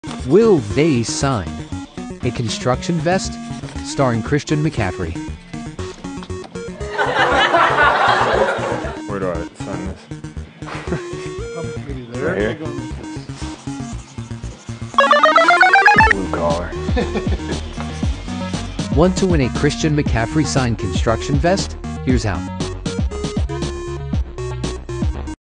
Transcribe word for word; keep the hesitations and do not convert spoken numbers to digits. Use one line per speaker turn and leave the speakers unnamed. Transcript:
Will they sign a construction vest starring Christian McCaffrey?
Where do I sign this?
Maybe there.
Right here? Blue collar.
Want to win a Christian McCaffrey signed construction vest? Here's how.